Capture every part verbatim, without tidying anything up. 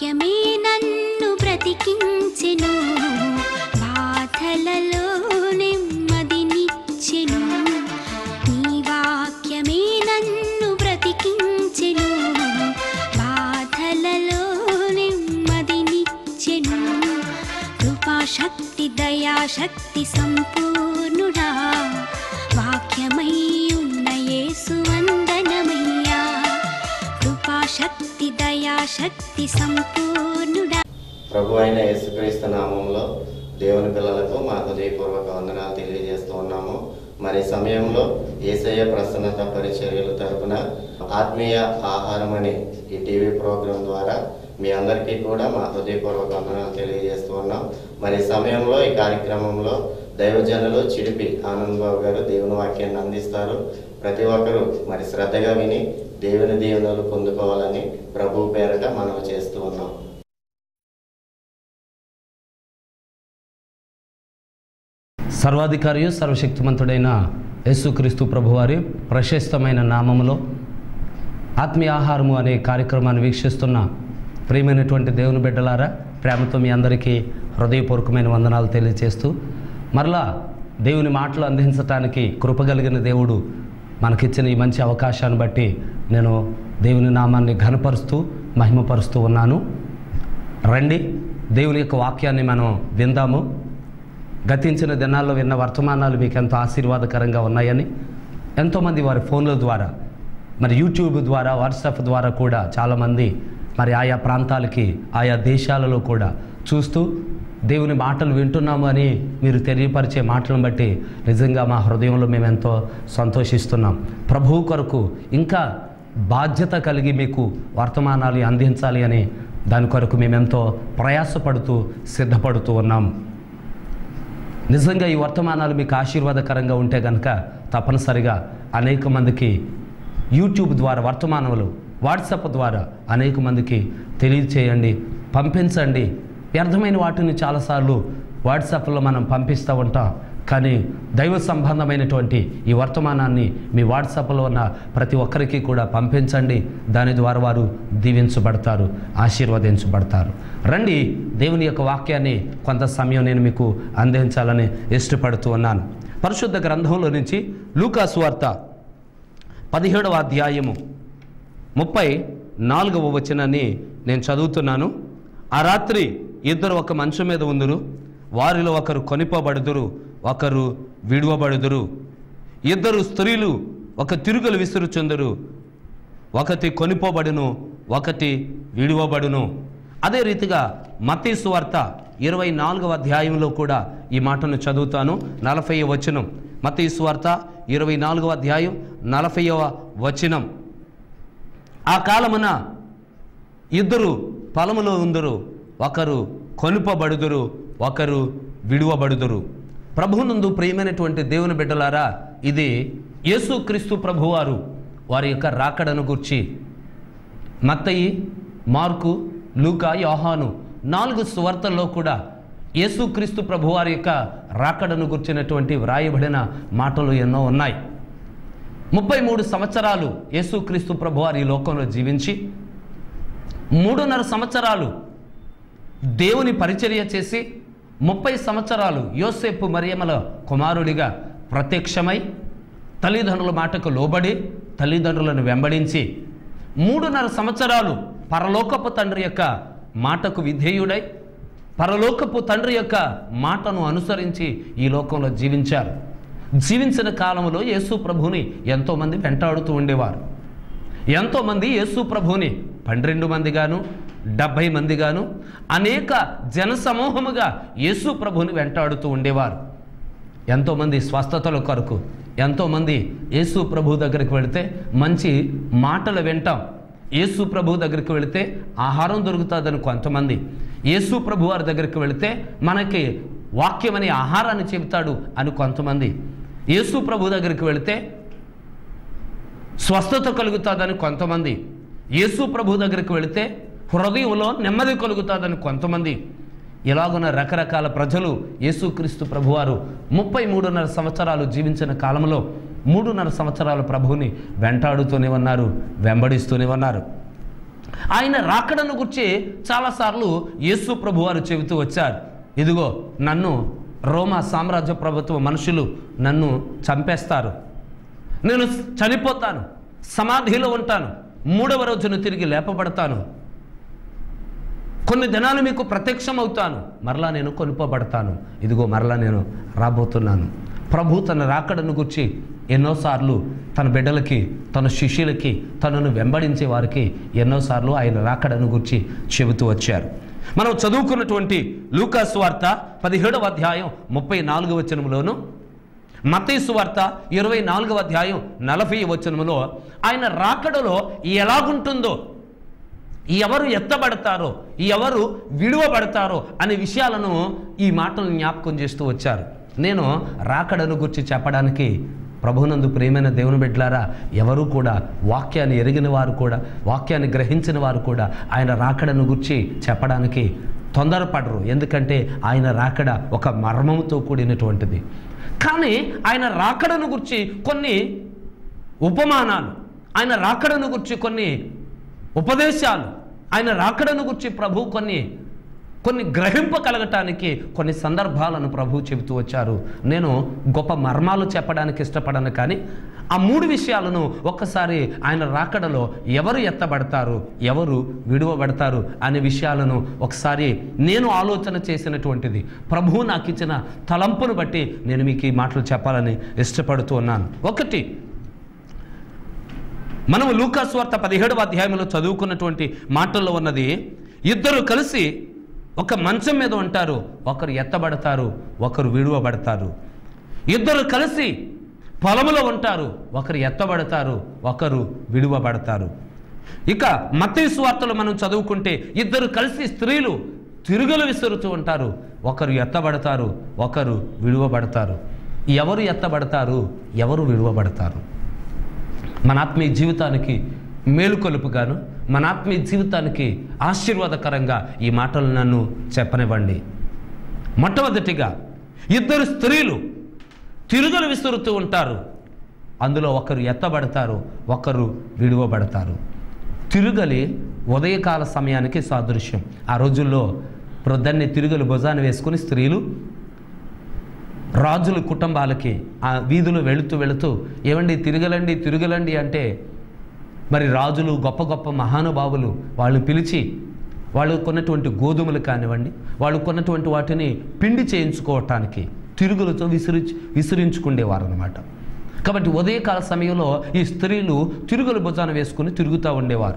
వాక్యమే నన్ను బ్రతికించెను, బాధలలో నెమ్మదినిచ్చెను. నీ వాక్యమే నన్ను బ్రతికించెను, బాధలలో నెమ్మదినిచ్చెను. కృపాశక్తి దయాశక్తి సంపూర్ణుడా, వాక్యమై ఉన్న యేసు వందనమయ్యా. కృపాశక్తి దయాశక్తి సంపూర్ణుడా. ప్రభు అయిన యేసుక్రీస్తు నామంలో దేవుని పిల్లలకు మా హృదయపూర్వక వందనాలు తెలియజేస్తూ ఉన్నాము. మరి సమయంలో యేసయ్య ప్రసన్నత పరిచర్యల తరపున ఆత్మీయ ఆహారం అని ఈ టీవీ ప్రోగ్రాం ద్వారా మీ అందరికీ కూడా మా హృదయపూర్వక వందనాలు తెలియజేస్తూ ఉన్నాం. మరి సమయంలో ఈ కార్యక్రమంలో దైవజనులు చిడిపి ఆనంద్ బాబు గారు దేవుని వాక్యాన్ని అందిస్తారు. ప్రతి ఒక్కరూ మరి శ్రద్ధగా విని దేవుని దీవెనలు పొందుకోవాలని ప్రభు పేరట మనవి చేస్తూ ఉన్నాం. సర్వాధికారియు సర్వశక్తిమంతుడైన యేసుక్రీస్తు ప్రభువారి ప్రశస్తమైన నామములో ఆత్మీయ ఆహారము అనే కార్యక్రమాన్ని వీక్షిస్తున్న ప్రియమైనటువంటి దేవుని బిడ్డలారా, ప్రేమతో మీ అందరికీ హృదయపూర్వకమైన వందనాలు తెలియజేస్తూ మరలా దేవుని మాటలు అందించటానికి కృపగలిగిన దేవుడు మనకిచ్చిన ఈ మంచి అవకాశాన్ని బట్టి నేను దేవుని నామాన్ని ఘనపరుస్తూ మహిమపరుస్తూ ఉన్నాను. రండి, దేవుని యొక్క వాక్యాన్ని మనం విందాము. గతించిన దినాల్లో విన్న వర్తమానాలు మీకు ఎంతో ఆశీర్వాదకరంగా ఉన్నాయని ఎంతోమంది వారి ఫోన్ల ద్వారా, మరి యూట్యూబ్ ద్వారా, వాట్సాప్ ద్వారా కూడా చాలామంది మరి ఆయా ప్రాంతాలకి, ఆయా దేశాలలో కూడా చూస్తూ దేవుని మాటలు వింటున్నాము అని మీరు తెలియపరిచే మాటలను బట్టి నిజంగా మా హృదయంలో మేము ఎంతో సంతోషిస్తున్నాం. ప్రభువు కొరకు ఇంకా బాధ్యత కలిగి మీకు వర్తమానాలు అందించాలి అని దాని కొరకు మేమెంతో ప్రయాసపడుతూ సిద్ధపడుతూ ఉన్నాం. నిజంగా ఈ వర్తమానాలు మీకు ఆశీర్వాదకరంగా ఉంటే కనుక తప్పనిసరిగా అనేక మందికి యూట్యూబ్ ద్వారా వర్తమానములు, వాట్సాప్ ద్వారా అనేక మందికి తెలియచేయండి, పంపించండి. వ్యర్థమైన వాటిని చాలాసార్లు వాట్సాప్లో మనం పంపిస్తూ ఉంటాం, కానీ దైవ సంబంధమైనటువంటి ఈ వర్తమానాన్ని మీ వాట్సాప్లో ఉన్న ప్రతి ఒక్కరికి కూడా పంపించండి. దాని ద్వారా వారు దీవించబడతారు, ఆశీర్వదించబడతారు. రండి, దేవుని యొక్క వాక్యాన్ని కొంత సమయం నేను మీకు అందించాలని ఇష్టపడుతూ ఉన్నాను. పరిశుద్ధ గ్రంథంలో నుంచి లూకా సువార్త పదిహేడవ అధ్యాయము ముప్పై నాలుగవ వచనాన్ని నేను చదువుతున్నాను. ఆ రాత్రి ఇద్దరు ఒక మంచం మీద ఉందురు, వారిలో ఒకరు కొనిపోబడుదురు, ఒకరు విడువబడుదురు. ఇద్దరు స్త్రీలు ఒక తిరుగులు విసురుచుందురు, ఒకటి కొనిపోబడును, ఒకటి విడువబడును. అదే రీతిగా మత్తయి సువార్త ఇరవై నాలుగవ అధ్యాయంలో కూడా ఈ మాటను చదువుతాను. నలభై వచనం, మత్తయి సువార్త ఇరవై నాలుగవ అధ్యాయం నలభైవ వచనం. ఆ కాలమున ఇద్దరు పొలములో ఉందరు, ఒకరు కొనుపబడుదురు, ఒకరు విడువబడుదురు. ప్రభువునందు ప్రియమైనటువంటి దేవుని బిడ్డలారా, ఇది యేసుక్రీస్తు ప్రభువారు వారి యొక్క రాకడను గుర్చి మత్తయి, మార్కు, లూకా, యోహాను నాలుగు సువార్తల్లో కూడా యేసుక్రీస్తు ప్రభువారి యొక్క రాకడను గుర్చినటువంటి వ్రాయబడిన మాటలు ఎన్నో ఉన్నాయి. ముప్పై మూడు సంవత్సరాలు యేసుక్రీస్తు ప్రభువారు ఈ లోకంలో జీవించి మూడున్నర సంవత్సరాలు దేవుని పరిచర్య చేసి ముప్పై సంవత్సరాలు యోసేపు మరియమ్మల కుమారుడిగా ప్రత్యక్షమై తల్లిదండ్రుల మాటకు లోబడి తల్లిదండ్రులను వెంబడించి మూడున్నర సంవత్సరాలు పరలోకపు తండ్రి యొక్క మాటకు విధేయుడై పరలోకపు తండ్రి యొక్క మాటను అనుసరించి ఈ లోకంలో జీవించారు. జీవించిన కాలంలో యేసు ప్రభుని ఎంతోమంది వెంటాడుతూ ఉండేవారు. ఎంతోమంది యేసు ప్రభుని పన్నెండు మందిగాను, డెబ్భై మందిగాను, అనేక జనసమూహముగా యేసు ప్రభుని వెంటాడుతూ ఉండేవారు. ఎంతోమంది స్వస్థతల కొరకు, ఎంతోమంది యేసు ప్రభు దగ్గరికి వెళితే మంచి మాటలు వింటాం, యేసు ప్రభు దగ్గరికి వెళితే ఆహారం దొరుకుతుందని కొంతమంది, యేసు ప్రభు వారి దగ్గరికి వెళితే మనకి వాక్యం అనే ఆహారాన్ని చెబుతాడు అని కొంతమంది, యేసు ప్రభు దగ్గరికి వెళితే స్వస్థత కలుగుతుందని కొంతమంది, యేసు ప్రభు దగ్గరికి వెళితే హృదయంలో నెమ్మది కలుగుతుందని కొంతమంది. ఇలాగున్న రకరకాల ప్రజలు యేసుక్రీస్తు ప్రభువారు ముప్పై మూడున్నర సంవత్సరాలు జీవించిన కాలంలో మూడున్నర సంవత్సరాల ప్రభువుని వెంటాడుతూనే ఉన్నారు, వెంబడిస్తూనే ఉన్నారు. ఆయన రాకడను గురించి చాలాసార్లు యేసు ప్రభు వారు చెబుతూ వచ్చారు. ఇదిగో నన్ను రోమా సామ్రాజ్య ప్రభుత్వ మనుషులు నన్ను చంపేస్తారు, నేను చనిపోతాను, సమాధిలో ఉంటాను, మూడవ రోజున తిరిగి లేపబడతాను, కొన్ని దినాలు మీకు ప్రత్యక్షం అవుతాను, మరలా నేను కొనుపబడతాను, ఇదిగో మరలా నేను రాబోతున్నాను. ప్రభు తన రాకడను గురించి ఎన్నోసార్లు తన బిడ్డలకి, తన శిష్యులకి, తనను వెంబడించే వారికి ఎన్నోసార్లు ఆయన రాకడను గురించి చెబుతూ వచ్చారు. మనం చదువుకున్నటువంటి లూకా సువార్త పదిహేడవ అధ్యాయం ముప్పై నాలుగవ వచనంలోను, మత్తయి సువార్త ఇరవై నాలుగవ అధ్యాయం నలభై వచనంలో ఆయన రాకడలో ఎలాగుంటుందో, ఎవరు ఎత్తబడతారో, ఎవరు విడువబడతారో అనే విషయాలను ఈ మాటలను జ్ఞాపకం చేస్తూ వచ్చారు. నేను రాకడను గురించి చెప్పడానికి ప్రభునందు ప్రియమైన దేవుని బిడ్డలారా, ఎవరు కూడా వాక్యాన్ని ఎరిగిన వారు కూడా, వాక్యాన్ని గ్రహించిన వారు కూడా ఆయన రాకడను గురించి చెప్పడానికి తొందరపడరు. ఎందుకంటే ఆయన రాకడ ఒక మర్మంతో కూడినటువంటిది. కానీ ఆయన రాకడను గురించి కొన్ని ఉపమానాలు, ఆయన రాకడను గురించి కొన్ని ఉపదేశాలు, ఆయన రాకడను గురించి ప్రభు కొన్ని కొన్ని గ్రహింప కలగటానికి కొన్ని సందర్భాలను ప్రభు చెబుతూ వచ్చారు. నేను గొప్ప మర్మాలు చెప్పడానికి ఇష్టపడను, కానీ ఆ మూడు విషయాలను ఒక్కసారి ఆయన రాకడలో ఎవరు ఎత్తబడతారు, ఎవరు విడువబడతారు అనే విషయాలను ఒకసారి నేను ఆలోచన చేసినటువంటిది ప్రభు నాకు ఇచ్చిన తలంపును బట్టి నేను మీకు ఈ మాటలు చెప్పాలని ఇష్టపడుతూ ఉన్నాను. ఒకటి, మనం లూకా సువార్త పదిహేడవ అధ్యాయంలో చదువుకున్నటువంటి మాటల్లో ఉన్నది, ఇద్దరు కలిసి ఒక మంచం మీద ఉంటారు, ఒకరు ఎత్తబడతారు, ఒకరు విడువబడతారు. ఇద్దరు కలిసి పొలములో ఉంటారు, ఒకరు ఎత్తబడతారు, ఒకరు విడువబడతారు. ఇక మత్తయి సువార్తలో మనం చదువుకుంటే ఇద్దరు కలిసి స్త్రీలు తిరుగులు విసురుతూ ఉంటారు, ఒకరు ఎత్తబడతారు, ఒకరు విడువబడతారు. ఎవరు ఎత్తబడతారు, ఎవరు విడువబడతారు? మన ఆత్మీయ జీవితానికి మేలుకొలుపుగాను, మన ఆత్మీయ జీవితానికి ఆశీర్వాదకరంగా ఈ మాటలు నన్ను చెప్పనివ్వండి. మొట్టమొదటిగా, ఇద్దరు స్త్రీలు తిరుగులు విసురుతూ ఉంటారు, అందులో ఒకరు ఎత్తబడతారు, ఒకరు విడువబడతారు. తిరుగలి ఉదయకాల సమయానికి సాదృశ్యం. ఆ రోజుల్లో ప్రొద్దున్నే తిరుగులు భుజాన్ని వేసుకుని స్త్రీలు రాజుల కుటుంబాలకి ఆ వీధులు వెళుతూ వెళుతూ ఏమండి తిరగలండి తిరగలండి అంటే, మరి రాజులు గొప్ప గొప్ప మహానుభావులు వాళ్ళు పిలిచి వాళ్ళు కొన్నటువంటి గోధుమలు కానివ్వండి, వాళ్ళు కొన్నటువంటి వాటిని పిండి చేయించుకోవటానికి తిరుగులతో విసిరి విసిరించుకునేవారు అనమాట. కాబట్టి ఉదయకాల సమయంలో ఈ స్త్రీలు తిరుగుల భుజాన వేసుకుని తిరుగుతూ ఉండేవారు.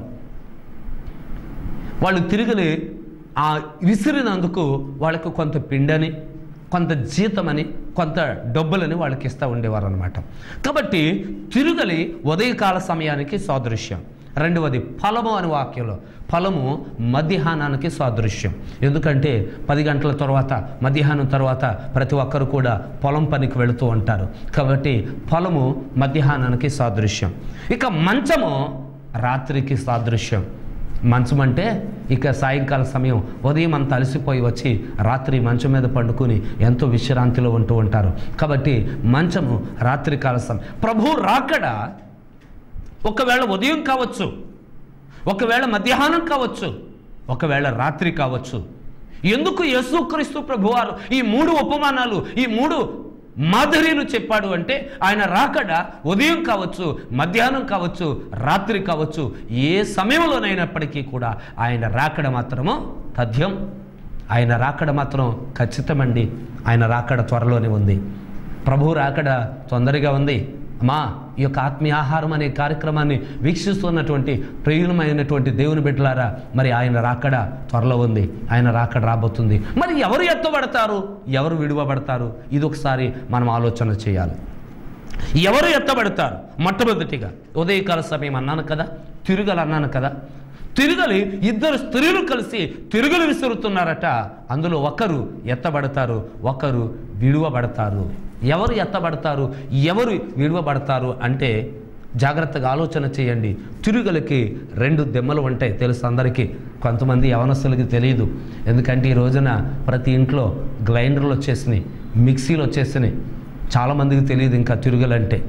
వాళ్ళు తిరుగులు ఆ విసిరినందుకు వాళ్ళకు కొంత పిండని, కొంత జీతమని, కొంత డబ్బులని వాళ్ళకి ఇస్తూ ఉండేవారు అనమాట. కాబట్టి తిరుగలి ఉదయకాల సమయానికి సాదృశ్యం. రెండవది ఫలము అని వాక్యంలో, ఫలము మధ్యాహ్నానికి సాదృశ్యం. ఎందుకంటే పది గంటల తర్వాత, మధ్యాహ్నం తర్వాత ప్రతి ఒక్కరు కూడా పొలం పనికి వెళుతూ ఉంటారు. కాబట్టి ఫలము మధ్యాహ్నానికి సాదృశ్యం. ఇక మంచము రాత్రికి సాదృశ్యం. మంచం అంటే ఇక సాయంకాల సమయం, ఉదయం అంతా అలసిపోయి వచ్చి రాత్రి మంచం మీద పండుకొని ఎంతో విశ్రాంతిలో ఉంటూ ఉంటారు. కాబట్టి మంచము రాత్రికాల సమయం. ప్రభు రాకడ ఒకవేళ ఉదయం కావచ్చు, ఒకవేళ మధ్యాహ్నం కావచ్చు, ఒకవేళ రాత్రి కావచ్చు. ఎందుకు యేసుక్రీస్తు ప్రభువారు ఈ మూడు ఉపమానాలు, ఈ మూడు మాదిరిలు చెప్పాడు అంటే, ఆయన రాకడ ఉదయం కావచ్చు, మధ్యాహ్నం కావచ్చు, రాత్రి కావచ్చు, ఏ సమయంలోనైనప్పటికీ కూడా ఆయన రాకడ మాత్రము తథ్యం, ఆయన రాకడ మాత్రం ఖచ్చితమండి. ఆయన రాకడ త్వరలోనే ఉంది. ప్రభు రాకడ తొందరగా ఉంది. మా ఈ యొక్క ఆత్మీయ ఆహారం అనే కార్యక్రమాన్ని వీక్షిస్తున్నటువంటి ప్రియులమైనటువంటి దేవుని బిడ్డలారా, మరి ఆయన రాకడ త్వరలో ఉంది. ఆయన రాకడ రాబోతుంది. మరి ఎవరు ఎత్తబడతారు, ఎవరు విడువబడతారు? ఇది ఒకసారి మనం ఆలోచన చేయాలి. ఎవరు ఎత్తబడతారు? మొట్టమొదటిగా ఉదయకాల సమయం అన్నాను కదా, తిరుగలు అన్నాను కదా. తిరుగలి ఇద్దరు స్త్రీలు కలిసి తిరుగులు విసురుతున్నారట. అందులో ఒకరు ఎత్తబడతారు, ఒకరు విడువబడతారు. ఎవరు ఎత్తబడతారు, ఎవరు విడువబడతారు అంటే జాగ్రత్తగా ఆలోచన చేయండి. తిరుగలకి రెండు దెమ్మలు ఉంటాయి, తెలుసు అందరికీ. కొంతమంది యవనస్తులకి తెలియదు. ఎందుకంటే ఈ రోజున ప్రతి ఇంట్లో గ్రైండర్లు వచ్చేసినాయి, మిక్సీలు వచ్చేసినాయి. చాలామందికి తెలియదు ఇంకా తిరుగలంటే.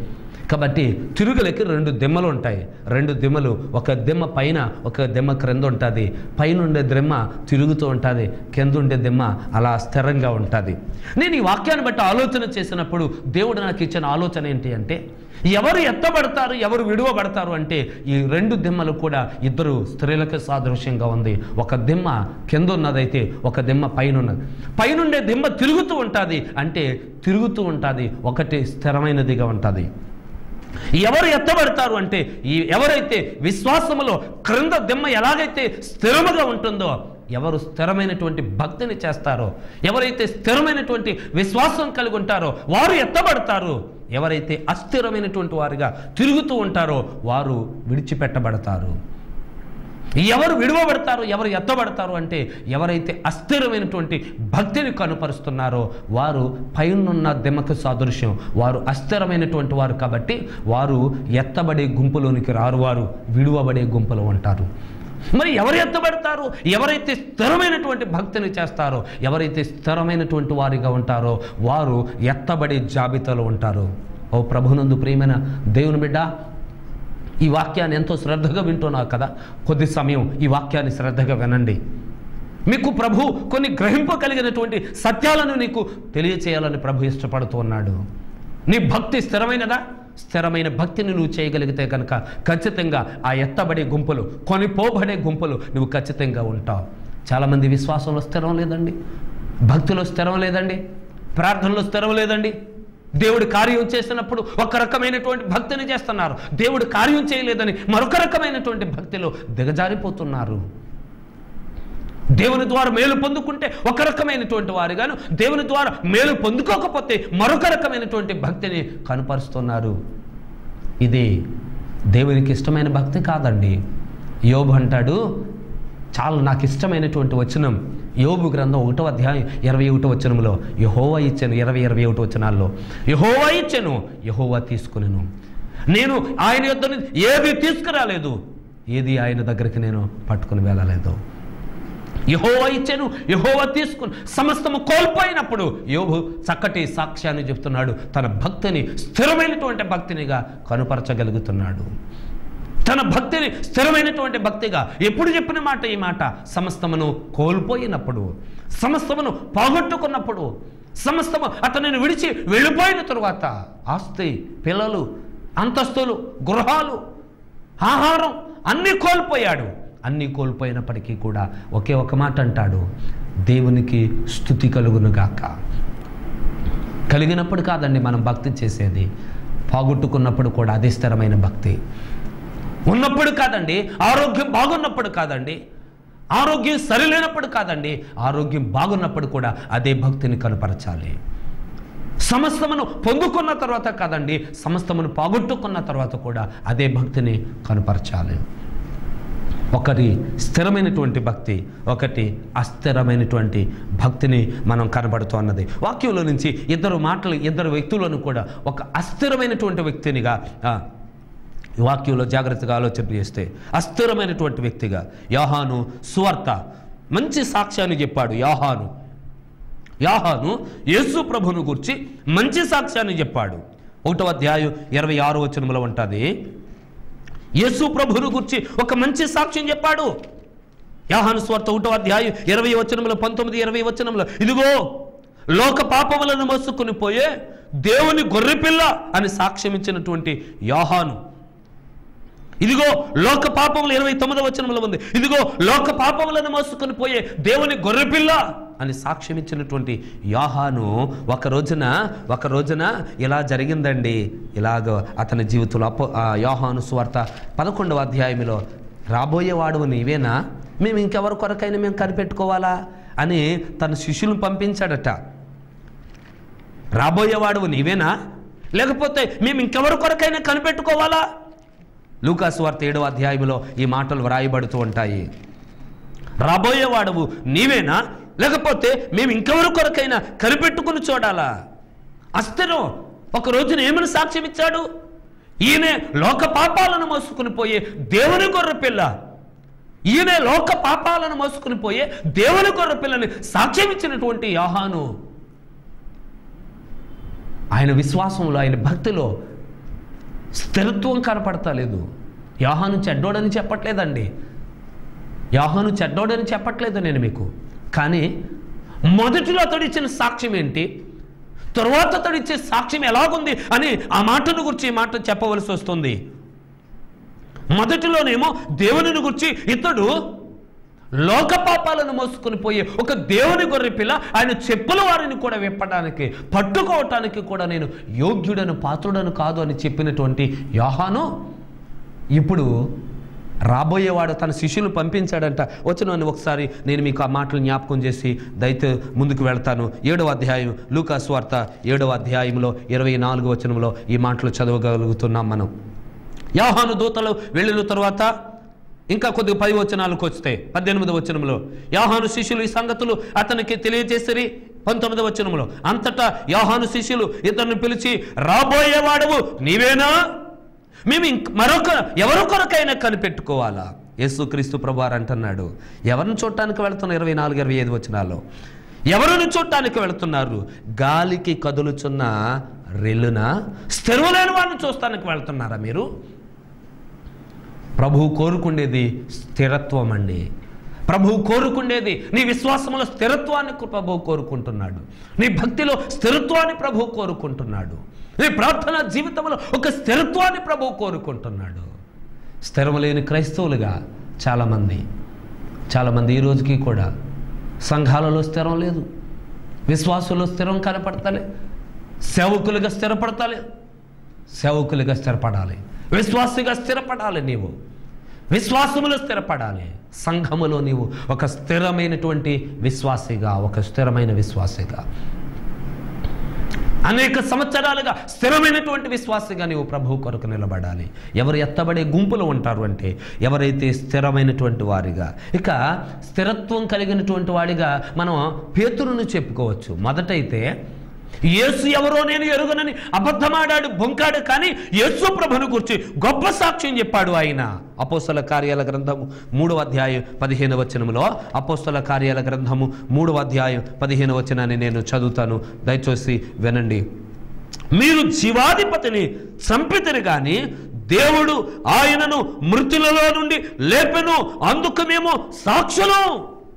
కాబట్టి తిరుగులకి రెండు దిమ్మలు ఉంటాయి. రెండు దిమ్మలు, ఒక దిమ్మ పైన, ఒక దిమ్మ క్రింద ఉంటుంది. పైన ఉండే దిమ్మ తిరుగుతూ ఉంటుంది, కింద ఉండే దిమ్మ అలా స్థిరంగా ఉంటుంది. నేను ఈ వాక్యాన్ని బట్టి ఆలోచన చేసినప్పుడు దేవుడు నాకు ఇచ్చిన ఆలోచన ఏంటి అంటే, ఎవరు ఎత్తబడతారు, ఎవరు విడువబడతారు అంటే ఈ రెండు దిమ్మలు కూడా ఇద్దరు స్త్రీలకు సాదృశ్యంగా ఉంది. ఒక దిమ్మ కింద ఉన్నదైతే ఒక దిమ్మ పైన ఉన్నది. పైనుండే దిమ్మ తిరుగుతూ ఉంటుంది, అంటే తిరుగుతూ ఉంటుంది, ఒకటి స్థిరమైనదిగా ఉంటుంది. ఎవరు ఎత్తబడతారు అంటే ఈ ఎవరైతే విశ్వాసములో క్రింద దిమ్మ ఎలాగైతే స్థిరముగా ఉంటుందో, ఎవరు స్థిరమైనటువంటి భక్తిని చేస్తారో, ఎవరైతే స్థిరమైనటువంటి విశ్వాసం కలిగి ఉంటారో వారు ఎత్తబడతారు. ఎవరైతే అస్థిరమైనటువంటి వారిగా తిరుగుతూ ఉంటారో వారు విడిచిపెట్టబడతారు. ఎవరు విడువబడతారు, ఎవరు ఎత్తబడతారు అంటే ఎవరైతే అస్థిరమైనటువంటి భక్తిని కనుపరుస్తున్నారో వారు పైనున్న దిమ్మకు సాదృశ్యం. వారు అస్థిరమైనటువంటి వారు కాబట్టి వారు ఎత్తబడే గుంపులోనికి రారు, వారు విడువబడే గుంపులో ఉంటారు. మరి ఎవరు ఎత్తబడతారు? ఎవరైతే స్థిరమైనటువంటి భక్తిని చేస్తారో, ఎవరైతే స్థిరమైనటువంటి వారిగా ఉంటారో వారు ఎత్తబడే జాబితాలో ఉంటారు. ఓ ప్రభునందు ప్రియమైన దేవుని బిడ్డ, ఈ వాక్యాన్ని ఎంతో శ్రద్ధగా వింటున్నావు కదా, కొద్ది సమయం ఈ వాక్యాన్ని శ్రద్ధగా వినండి. మీకు ప్రభు కొన్ని గ్రహింపగలిగినటువంటి సత్యాలను నీకు తెలియచేయాలని ప్రభు ఇష్టపడుతూ ఉన్నాడు. నీ భక్తి స్థిరమైనదా? స్థిరమైన భక్తిని నువ్వు చేయగలిగితే కనుక ఖచ్చితంగా ఆ ఎత్తబడే గుంపులు, కొనిపోబడే గుంపులు నువ్వు ఖచ్చితంగా ఉంటావు. చాలామంది విశ్వాసంలో స్థిరం లేదండి, భక్తిలో స్థిరం లేదండి, ప్రార్థనలో స్థిరం లేదండి. దేవుడు కార్యం చేసినప్పుడు ఒక రకమైనటువంటి భక్తిని చేస్తున్నారు, దేవుడు కార్యం చేయలేదని మరొక రకమైనటువంటి భక్తిలో దిగజారిపోతున్నారు. దేవుని ద్వారా మేలు పొందుకుంటే ఒక రకమైనటువంటి వారుగాను, దేవుని ద్వారా మేలు పొందుకోకపోతే మరొక రకమైనటువంటి భక్తిని కనపరుస్తున్నారు. ఇది దేవునికి ఇష్టమైన భక్తి కాదండి. యోబు అంటాడు, చాలా నాకు ఇష్టమైనటువంటి వచనం యోబు గ్రంథం ఒకటో అధ్యాయం ఇరవై ఒకటో వచనంలో, యెహోవా ఇచ్చెను, ఇరవై ఇరవై ఒకటో వచనాల్లో యెహోవా ఇచ్చెను, యెహోవా తీసుకునేను. నేను ఆయన యొద్ద నుంచి ఏది తీసుకురాలేదు, ఏది ఆయన దగ్గరికి నేను పట్టుకుని వెళ్ళలేదు. యెహోవా ఇచ్చెను, యెహోవా తీసుకుని. సమస్తము కోల్పోయినప్పుడు యోబు చక్కటి సాక్ష్యాన్ని చెప్తున్నాడు, తన భక్తిని స్థిరమైనటువంటి భక్తినిగా కనుపరచగలుగుతున్నాడు. తన భక్తిని స్థిరమైనటువంటి భక్తిగా ఎప్పుడు చెప్పిన మాట ఈ మాట, సమస్తమును కోల్పోయినప్పుడు, సమస్తమును పోగొట్టుకున్నప్పుడు, సమస్తము అతనిని విడిచి వెళ్ళిపోయిన తరువాత, ఆస్తి, పిల్లలు, అంతస్తులు, గృహాలు, ఆహారం అన్నీ కోల్పోయాడు. అన్నీ కోల్పోయినప్పటికీ కూడా ఒకే ఒక మాట అంటాడు, దేవునికి స్తుతి కలుగునుగాక. కలిగినప్పుడు కాదండి మనం భక్తి చేసేది, పోగొట్టుకున్నప్పుడు కూడా అదే స్థిరమైన భక్తి. ఉన్నప్పుడు కాదండి, ఆరోగ్యం బాగున్నప్పుడు కాదండి, ఆరోగ్యం సరిలేనప్పుడు కాదండి, ఆరోగ్యం బాగున్నప్పుడు కూడా అదే భక్తిని కనపరచాలి. సమస్తమును పొందుకున్న తర్వాత కాదండి, సమస్తమును పోగొట్టుకున్న తర్వాత కూడా అదే భక్తిని కనపరచాలి. ఒకటి స్థిరమైనటువంటి భక్తి, ఒకటి అస్థిరమైనటువంటి భక్తిని మనం కనబడుతున్నది. వాక్యంలో నుంచి ఇద్దరు మాటలు, ఇద్దరు వ్యక్తులను కూడా ఒక అస్థిరమైనటువంటి వ్యక్తినిగా వాక్యంలో జాగ్రత్తగా ఆలోచన చేస్తే, అస్థిరమైనటువంటి వ్యక్తిగా యోహాను సువార్త మంచి సాక్ష్యాన్ని చెప్పాడు. యోహాను యోహాను యేసు ప్రభువును గురించి మంచి సాక్ష్యాన్ని చెప్పాడు. ఒకటో అధ్యాయం ఇరవై ఆరు వచనంలో ఉంటుంది, యేసు ప్రభువును గురించి ఒక మంచి సాక్ష్యం చెప్పాడు. యోహాను సువార్త ఒకటో అధ్యాయం ఇరవై వచనంలో, పంతొమ్మిది ఇరవై వచనంలో, ఇదిగో లోక పాపములను మోసుకుని పోయే దేవుని గొర్రెపిల్ల అని సాక్ష్యం ఇచ్చినటువంటి యోహాను. ఇదిగో లోక పాపములు ఇరవై తొమ్మిదవ వచనంలో ఉంది, ఇదిగో లోక పాపములను మోసుకొని పోయే దేవుని గొర్రెపిల్ల అని సాక్ష్యం ఇచ్చినటువంటి యోహాను ఒక రోజున ఒక రోజున ఇలా జరిగిందండి. ఇలాగ అతని జీవితంలో అపో యోహాను సువార్త పదకొండవ అధ్యాయంలో, రాబోయేవాడు నీవేనా, మేము ఇంకెవరి కొరకైనా మేము కనిపెట్టుకోవాలా అని తన శిష్యులను పంపించాడట. రాబోయేవాడు నీవేనా, లేకపోతే మేము ఇంకెవరి కొరకైనా కనిపెట్టుకోవాలా? లూకాసు వార్త ఏడవ అధ్యాయంలో ఈ మాటలు వ్రాయబడుతూ ఉంటాయి. రాబోయేవాడవు నీవేనా, లేకపోతే మేము ఇంకెవరి కొరకైనా కనిపెట్టుకుని చూడాలా? అస్థిరం ఒక రోజున ఏమని సాక్ష్యం ఇచ్చాడు, ఈయనే లోక పాపాలను మోసుకుని పోయే దేవుని గొర్రె పిల్ల, ఈయనే లోక పాపాలను మోసుకుని పోయే దేవుని గొర్రె పిల్లని సాక్ష్యం ఇచ్చినటువంటి యోహాను ఆయన విశ్వాసంలో, ఆయన భక్తిలో స్థిరత్వం కనపడతలేదు. యోహాను చెడ్డోడని చెప్పట్లేదండి, యోహాను చెడ్డోడని చెప్పట్లేదు నేను మీకు. కానీ మొదటిలో అతడు ఇచ్చిన సాక్ష్యం ఏంటి, తరువాత అతడు ఇచ్చే సాక్ష్యం ఎలాగుంది అని ఆ మాటను గురించి ఈ మాట చెప్పవలసి వస్తుంది. మొదటిలోనేమో దేవుని గురించి ఇతడు లోక పాపాలను మోసుకొని పోయే ఒక దేవుని గొర్రె పిల్ల, ఆయన చెప్పుల వారిని కూడా విప్పడానికి పట్టుకోవటానికి కూడా నేను యోగ్యుడను పాత్రుడను కాదు అని చెప్పినటువంటి యోహాను ఇప్పుడు రాబోయేవాడు తన శిష్యులు పంపించాడంట. వచ్చిన ఒకసారి నేను మీకు ఆ మాటలు జ్ఞాపకం చేసి దయతో ముందుకు వెళ్తాను. ఏడవ అధ్యాయం లూకా సువార్త ఏడవ అధ్యాయంలో ఇరవై నాలుగు వచనంలో ఈ మాటలు చదవగలుగుతున్నాం మనం. యోహాను దూతలు వెళ్ళిన తర్వాత ఇంకా కొద్దిగా పది వచనాలకు వస్తే పద్దెనిమిది వచనంలో యోహాను శిష్యులు ఈ సంగతులు అతనికి తెలియజేసిరి. పంతొమ్మిది వచనంలో అంతటా యోహాను శిష్యులు ఇతన్ని పిలిచి, రాబోయేవాడవు నీవేనా? మేము ఇంక మరొక ఎవరొకరికైనా కనిపెట్టుకోవాలా? యేసుక్రీస్తు ప్రభువారు అంటున్నాడు, ఎవరిని చూడటానికి వెళుతున్నారు? ఇరవై నాలుగు ఇరవై ఐదు వచనాల్లో ఎవరిని చూడటానికి వెళుతున్నారు? గాలికి కదులుచున్న రెల్లున స్థిరలేని వారిని చూస్తానికి వెళ్తున్నారా మీరు? ప్రభువు కోరుకునేది స్థిరత్వం అండి. ప్రభువు కోరుకునేది నీ విశ్వాసంలో స్థిరత్వాన్ని ప్రభువు కోరుకుంటున్నాడు. నీ భక్తిలో స్థిరత్వాన్ని ప్రభువు కోరుకుంటున్నాడు. నీ ప్రార్థన జీవితంలో ఒక స్థిరత్వాన్ని ప్రభువు కోరుకుంటున్నాడు. స్థిరం లేని క్రైస్తవులుగా చాలామంది చాలామంది ఈ రోజుకి కూడా సంఘాలలో స్థిరం లేదు, విశ్వాసులో స్థిరం కనపడతలే, సేవకులుగా స్థిరపడతలే. సేవకులుగా స్థిరపడాలి, విశ్వాసిగా స్థిరపడాలి. నీవు విశ్వాసములో స్థిరపడాలి. సంఘములో నీవు ఒక స్థిరమైనటువంటి విశ్వాసిగా, ఒక స్థిరమైన విశ్వాసిగా, అనేక సంవత్సరాలుగా స్థిరమైనటువంటి విశ్వాసిగా నీవు ప్రభువు కొరకు నిలబడాలి. ఎవరు ఎత్తబడే గుంపులు ఉంటారు అంటే ఎవరైతే స్థిరమైనటువంటి వారిగా, ఇక స్థిరత్వం కలిగినటువంటి వాడిగా మనం పేతురును చెప్పుకోవచ్చు. మొదటైతే యేసు ఎవరో నేను ఎరుగనని అబద్ధమాడాడు, బొంకాడు. కానీ యేసు ప్రభుని గురించి గొప్ప సాక్ష్యం చెప్పాడు ఆయన. అపోస్తల కార్యాల గ్రంథము మూడవ అధ్యాయం పదిహేను వచనంలో, అపోస్తల కార్యాల గ్రంథము మూడవ అధ్యాయం పదిహేను వచనాన్ని నేను చదువుతాను, దయచేసి వినండి. మీరు జీవాధిపతిని చంపితిరి కానీ దేవుడు ఆయనను మృతులలో నుండి లేపెను, అందుకు మేము సాక్షులం.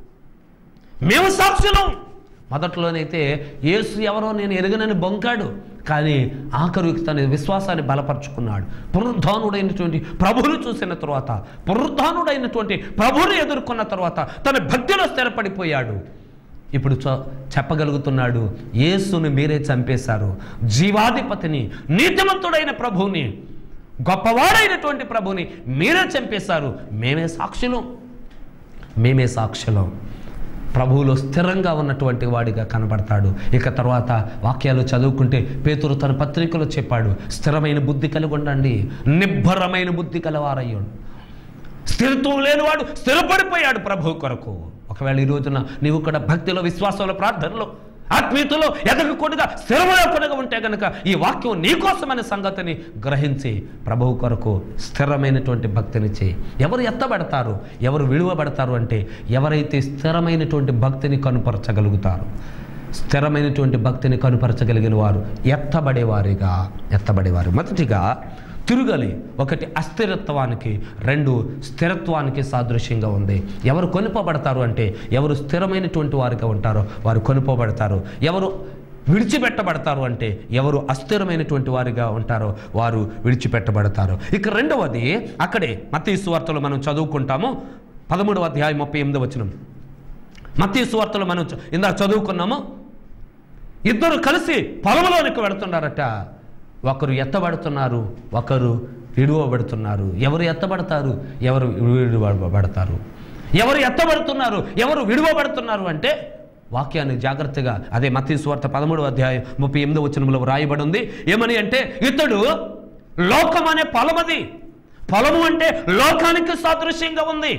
మేము సాక్షులం. మొదట్లోనైతే యేసు ఎవరో నేను ఎరుగనని బొంకాడు, కానీ ఆఖరికి తన విశ్వాసాన్ని బలపరుచుకున్నాడు. పునరుద్ధానుడైనటువంటి ప్రభువును చూసిన తర్వాత, పునరుద్ధానుడైనటువంటి ప్రభువును ఎదుర్కొన్న తర్వాత తన భక్తిలో స్థిరపడిపోయాడు. ఇప్పుడు చెప్పగలుగుతున్నాడు, యేసుని మీరే చంపేశారు, జీవాధిపతిని, నీతిమంతుడైన ప్రభువుని, గొప్పవాడైనటువంటి ప్రభువుని మీరే చంపేశారు. మేమే సాక్షులం, మేమే సాక్షులం. ప్రభువులో స్థిరంగా ఉన్నటువంటి వాడిగా కనబడతాడు. ఇక తర్వాత వాక్యాలు చదువుకుంటే పేతురు తన పత్రికలో చెప్పాడు, స్థిరమైన బుద్ధి కలిగి ఉండండి, నిబ్బరమైన బుద్ధి కలవారయ్యాడు. స్థిరత్వం లేనివాడు స్థిరపడిపోయాడు ప్రభువు కొరకు. ఒకవేళ ఈ రోజున నీవు కూడా భక్తిలో, విశ్వాసంలో, ప్రార్థనలో, ఆత్మీయతలో ఎదగకుండా స్థిరమలేకుండా ఉంటే కనుక ఈ వాక్యం నీకోసమైన సంగతిని గ్రహించి ప్రభువు కొరకు స్థిరమైనటువంటి భక్తిని చేయి. ఎవరు ఎత్తబడతారు, ఎవరు విలువబడతారు అంటే ఎవరైతే స్థిరమైనటువంటి భక్తిని కనుపరచగలుగుతారు. స్థిరమైనటువంటి భక్తిని కనుపరచగలిగిన వారు ఎత్తబడేవారిగా ఎత్తబడేవారు. మొదటిగా తిరుగలి ఒకటి అస్థిరత్వానికి, రెండు స్థిరత్వానికి సాదృశ్యంగా ఉంది. ఎవరు కొనుపబడతారు అంటే ఎవరు స్థిరమైనటువంటి వారిగా ఉంటారో వారు కొనుపబడతారు. ఎవరు విడిచిపెట్టబడతారు అంటే ఎవరు అస్థిరమైనటువంటి వారిగా ఉంటారో వారు విడిచిపెట్టబడతారు. ఇక రెండవది అక్కడే మత్తయి సువార్తలో మనం చదువుకుంటాము, పదమూడవ అధ్యాయం ముప్పై ఎనిమిది వచనం. మత్తయి సువార్తలో మనం ఇందాక చదువుకున్నాము, ఇద్దరు కలిసి పొలంలోనికి వెళుతున్నారట. ఒకరు ఎత్తబడుతున్నారు, ఒకరు విడువబడుతున్నారు. ఎవరు ఎత్తబడతారు, ఎవరు విడువబడతారు? ఎవరు ఎత్తబడుతున్నారు, ఎవరు విడువబడుతున్నారు అంటే వాక్యాన్ని జాగ్రత్తగా, అదే మత్తయి సువార్త పదమూడవ అధ్యాయం ముప్పై ఎనిమిదో వచనంలో రాయబడి ఉంది. ఏమని అంటే ఇతడు లోకం అనే పొలమది. పొలము అంటే లోకానికి సాదృశ్యంగా ఉంది.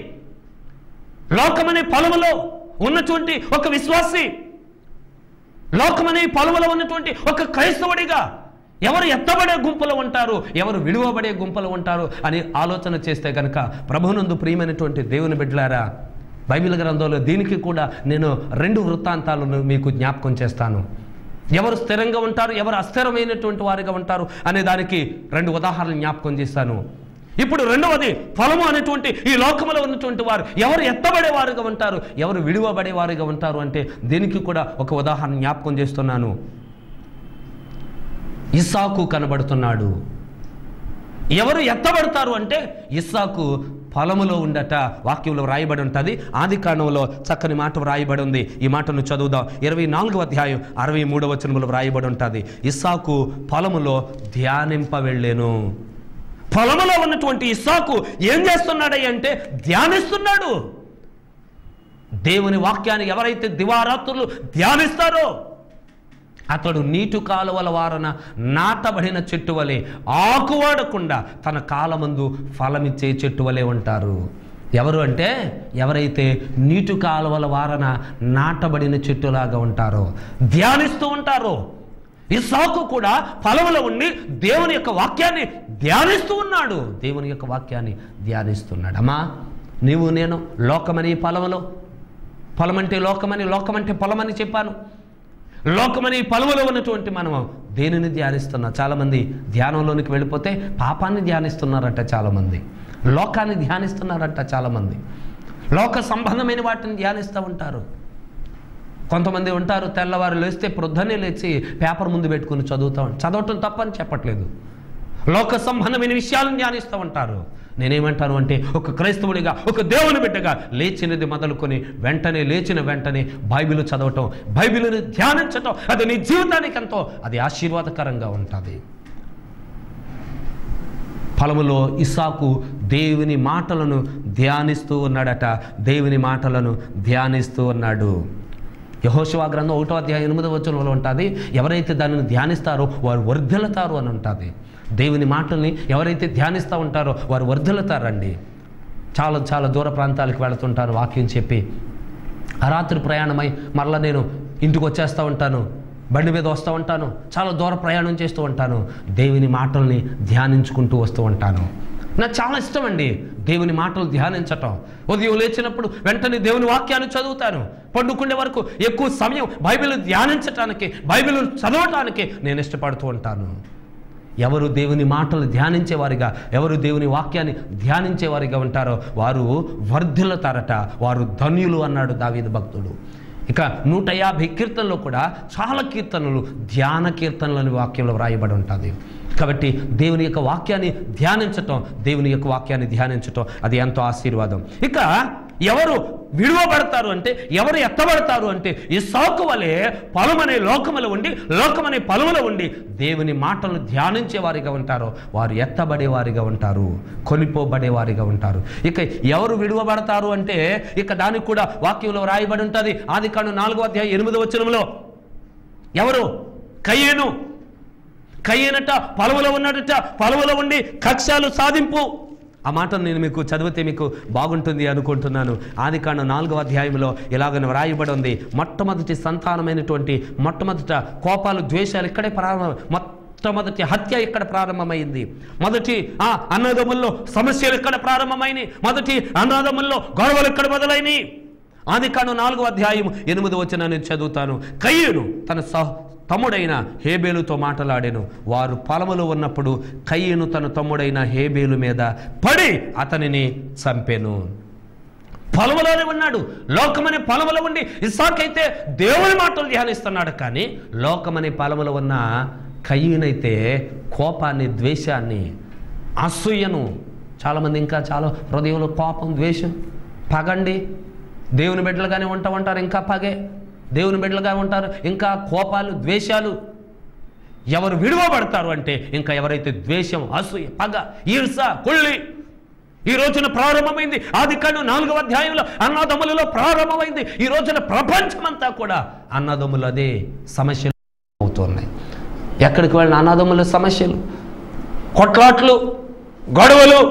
లోకమనే పొలములో ఉన్నటువంటి ఒక విశ్వాసి, లోకమనే పొలములో ఉన్నటువంటి ఒక క్రైస్తవుడిగా ఎవరు ఎత్తబడే గుంపులో ఉంటారు, ఎవరు విడువబడే గుంపులో ఉంటారు అని ఆలోచన చేస్తే కనుక ప్రభువునందు ప్రియమైనటువంటి దేవుని బిడ్డలారా, బైబిల్ గ్రంథంలో దీనికి కూడా నేను రెండు వృత్తాంతాలను మీకు జ్ఞాపకం చేస్తాను. ఎవరు స్థిరంగా ఉంటారు, ఎవరు అస్థిరమైనటువంటి వారిగా ఉంటారు అనే దానికి రెండు ఉదాహరణలు జ్ఞాపకం చేశాను. ఇప్పుడు రెండవది, ఫలము అనేటువంటి ఈ లోకములో ఉన్నటువంటి వారు ఎవరు ఎత్తబడేవారుగా ఉంటారు, ఎవరు విడువబడేవారుగా ఉంటారు అంటే దీనికి కూడా ఒక ఉదాహరణ జ్ఞాపకం చేస్తున్నాను. ఇస్సాకు కనబడుతున్నాడు. ఎవరు ఎత్తబడతారు అంటే ఇస్సాకు ఫలములో ఉండట వాక్యంలో వ్రాయబడి ఉంటుంది. ఆది కాండంలో చక్కని మాట వ్రాయబడి ఉంది. ఈ మాటను చదువుదాం. ఇరవై నాలుగవ అధ్యాయం అరవై మూడవ వచనములో వ్రాయబడి ఉంటుంది. ఇస్సాకు ఫలములో ధ్యానింప వెళ్ళాను. ఫలములో ఉన్నటువంటి ఇస్సాకు ఏం చేస్తున్నాడు అంటే ధ్యానిస్తున్నాడు. దేవుని వాక్యాన్ని ఎవరైతే దివారాత్రులు ధ్యానిస్తారో అతడు నీటి కాలువల వారన నాటబడిన చెట్టు వలె ఆకువాడకుండా తన కాలమందు ఫలమిచ్చే చెట్టు వలె ఉంటారు. ఎవరు అంటే ఎవరైతే నీటి కాలువల వారన నాటబడిన చెట్టులాగా ఉంటారో, ధ్యానిస్తూ ఉంటారో. ఇస్సాకు కూడా ఫలములో ఉండి దేవుని యొక్క వాక్యాన్ని ధ్యానిస్తూ ఉన్నాడు. దేవుని యొక్క వాక్యాన్ని ధ్యానిస్తున్నాడు. అమ్మా, నీవు నేను లోకమని ఫలములో, ఫలమంటే లోకమని, లోకమంటే ఫలమని చెప్పాను. లోకమని ఫలములో ఉన్నటువంటి మనం దేనిని ధ్యానిస్తున్నాం? చాలామంది ధ్యానంలోనికి వెళ్ళిపోతే పాపాన్ని ధ్యానిస్తున్నారట, చాలామంది లోకాన్ని ధ్యానిస్తున్నారట, చాలామంది లోక సంబంధమైన వాటిని ధ్యానిస్తూ ఉంటారు. కొంతమంది ఉంటారు తెల్లవారు లేస్తే ప్రొద్దునే లేచి పేపర్ ముందు పెట్టుకుని చదువుతూ ఉంటారు. చదవటం తప్పని చెప్పట్లేదు, లోక సంబంధమైన విషయాలను ధ్యానిస్తూ ఉంటారు. నేనేమంటాను అంటే ఒక క్రైస్తవుడిగా, ఒక దేవుని బిడ్డగా లేచినది మొదలుకొని వెంటనే లేచిన వెంటనే బైబిల్ చదవటం, బైబిల్ని ధ్యానించటం, అది నీ జీవితానికి ఎంతో అది ఆశీర్వాదకరంగా ఉంటుంది. ఫలములో ఇస్సాకు దేవుని మాటలను ధ్యానిస్తూ ఉన్నాడట. దేవుని మాటలను ధ్యానిస్తూ ఉన్నాడు. యెహోషువ గ్రంథం ఒకటో అధ్యాయం ఎనిమిదవ వచనంలో ఉంటుంది, ఎవరైతే దానిని ధ్యానిస్తారో వారు వర్ధిల్లుతారు అని ఉంటుంది. దేవుని మాటల్ని ఎవరైతే ధ్యానిస్తూ ఉంటారో వారు వర్ధిల్లుతారండి. చాలా చాలా దూర ప్రాంతాలకు వెళుతుంటాను వాక్యం చెప్పి, ఆ రాత్రి ప్రయాణమై మరలా నేను ఇంటికి వచ్చేస్తూ ఉంటాను, బండి మీద వస్తూ ఉంటాను, చాలా దూర ప్రయాణం చేస్తూ ఉంటాను, దేవుని మాటల్ని ధ్యానించుకుంటూ వస్తూ ఉంటాను. నాకు చాలా ఇష్టం అండి దేవుని మాటలు ధ్యానించటం. ఉదయం లేచినప్పుడు వెంటనే దేవుని వాక్యాన్ని చదువుతాను. పండుకునే వరకు ఎక్కువ సమయం బైబిల్ ధ్యానించటానికి, బైబిల్ చదవటానికి నేను ఇష్టపడుతూ ఉంటాను. ఎవరు దేవుని మాటలు ధ్యానించేవారిగా, ఎవరు దేవుని వాక్యాన్ని ధ్యానించేవారిగా ఉంటారో వారు వర్ధిల్లుతారట, వారు ధన్యులు అన్నాడు దావీదు భక్తుడు. ఇక నూట యాభై కీర్తనలో కూడా చాలా కీర్తనలు ధ్యాన కీర్తనలని వాక్యంలో వ్రాయబడి ఉంటుంది. కాబట్టి దేవుని యొక్క వాక్యాన్ని ధ్యానించటం, దేవుని యొక్క వాక్యాన్ని ధ్యానించటం అది ఎంతో ఆశీర్వాదం. ఇక ఎవరు విడువబడతారు అంటే, ఎవరు ఎత్తబడతారు అంటే ఇస్సాకు వలె ఫలమనే లోకములో ఉండి, లోకమనే ఫలములో ఉండి దేవుని మాటలను ధ్యానించే వారిగా ఉంటారో వారు ఎత్తబడేవారిగా ఉంటారు, కొనిపోబడేవారిగా ఉంటారు. ఇక ఎవరు విడువబడతారు అంటే ఇక దానికి కూడా వాక్యంలో రాయబడి ఉంటుంది. ఆది కాండం నాలుగో అధ్యాయం ఎనిమిదో వచనంలో ఎవరు? కయ్యేను. కయ్యేనట పొలములో ఉన్నాడట, పొలములో ఉండి కక్షాలు సాధింపు. ఆ మాటను నేను మీకు చదివితే మీకు బాగుంటుంది అనుకుంటున్నాను. ఆది కాండం నాలుగవ అధ్యాయంలో ఇలాగ వ్రాయబడి ఉంది. మొట్టమొదటి సంతానమైనటువంటి మొట్టమొదట కోపాలు, ద్వేషాలు ఇక్కడే ప్రారంభం, మొట్టమొదటి హత్య ఇక్కడ ప్రారంభమైంది. మొదటి ఆ అన్నదమ్ముల్లో సమస్యలు ఇక్కడ ప్రారంభమైనవి. మొదటి అన్నదమ్ముల్లో గొడవలు ఇక్కడ మొదలైనవి. ఆది కాండం నాలుగవ అధ్యాయం ఎనిమిది వచనాన్ని నేను చదువుతాను. కయ్యేను తన సహ తమ్ముడైన హేబేలుతో మాట్లాడాను. వారు పొలములో ఉన్నప్పుడు కయ్యేను తన తమ్ముడైన హేబేలు మీద పడి అతనిని చంపెను. పొలములోనే ఉన్నాడు, లోకమనే పొలములో ఉండి ఇస్సాకైతే దేవుని మాటలు ధ్యానిస్తున్నాడు. కానీ లోకమనే పొలములో ఉన్న కయ్యేనైతే కోపాన్ని, ద్వేషాన్ని, అసూయను, చాలామంది ఇంకా చాలా హృదయంలో కోపం, ద్వేషం, పగండి. దేవుని బిడ్డలుగానే ఉంటా ఉంటారు, ఇంకా పగే. దేవుని బిడ్డలుగా ఉంటారు, ఇంకా కోపాలు, ద్వేషాలు. ఎవరు విడువబడతారు అంటే ఇంకా ఎవరైతే ద్వేషం, అసూయ, పగ, ఈర్ష, కుళ్ళి ఈ రోజున ప్రారంభమైంది. ఆది కాండం నాలుగవ అధ్యాయంలో అన్నదమ్ములలో ప్రారంభమైంది. ఈ రోజున ప్రపంచమంతా కూడా అన్నదమ్ములు అదే సమస్యలు అవుతున్నాయి. ఎక్కడికి వెళ్ళిన అన్నదమ్ముల సమస్యలు, కొట్లాట్లు, గొడవలు.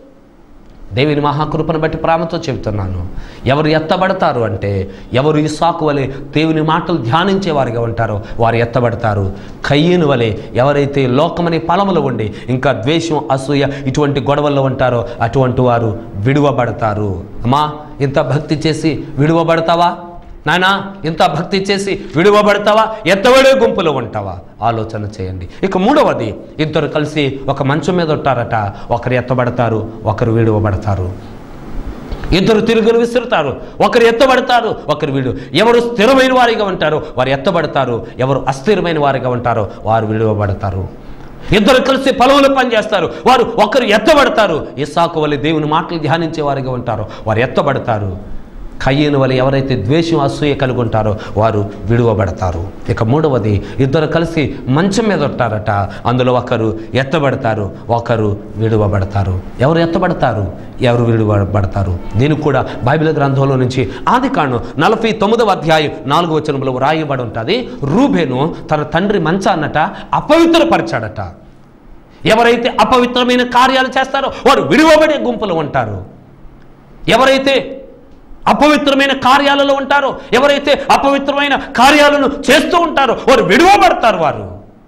దేవుని మహాకృపను బట్టి ప్రేమతో చెబుతున్నాను, ఎవరు ఎత్తబడతారు అంటే ఎవరు ఇస్సాకు వలె దేవుని మాటలు ధ్యానించేవారిగా ఉంటారో వారు ఎత్తబడతారు. కయ్యేను వలె ఎవరైతే లోకమనే పొలములో ఉండి ఇంకా ద్వేషం, అసూయ ఇటువంటి గొడవల్లో ఉంటారో అటువంటి వారు విడువబడతారు. అమ్మా, ఇంత భక్తి చేసి విడువబడతావా? నాయనా ఇంత భక్తి చేసి విడువబడతావా, ఎత్తబడే గుంపులో ఉంటావా? ఆలోచన చేయండి. ఇక మూడవది, ఇద్దరు కలిసి ఒక మంచం మీద ఉంటారట. ఒకరు ఎత్తబడతారు, ఒకరు విడువబడతారు. ఇద్దరు తిరుగులు విసురుతారు, ఒకరు ఎత్తబడతారు, ఒకరు విడు. ఎవరు స్థిరమైన వారిగా ఉంటారో వారు ఎత్తబడతారు, ఎవరు అస్థిరమైన వారిగా ఉంటారో వారు విడువబడతారు. ఇద్దరు కలిసి పొలంలో పనిచేస్తారు, వారు ఒకరు ఎత్తబడతారు. ఇస్సాకు వలె దేవుని మాటలు ధ్యానించే వారిగా ఉంటారో వారు ఎత్తబడతారు. కయ్యను వలె ఎవరైతే ద్వేషం అసూయ కలిగి ఉంటారో వారు విడువబడతారు. ఇక మూడవది, ఇద్దరు కలిసి మంచం మీద ఉంటారట. అందులో ఒకరు ఎత్తబడతారు, ఒకరు విడువబడతారు. ఎవరు ఎత్తబడతారు, ఎవరు విడువబడతారు? దీనికి కూడా బైబిల్ గ్రంథంలో నుంచి ఆదికాండం నలభై తొమ్మిదవ అధ్యాయం నాలుగో వచనంలో రాయబడి ఉంటుంది. రూబేను తన తండ్రి మంచాన్నట అపవిత్రపరిచాడట. ఎవరైతే అపవిత్రమైన కార్యాలు చేస్తారో వారు విడువబడే గుంపులు ఉంటారు. ఎవరైతే అపవిత్రమైన కార్యాలలో ఉంటారో, ఎవరైతే అపవిత్రమైన కార్యాలను చేస్తూ ఉంటారో వారు విడువబడతారు. వారు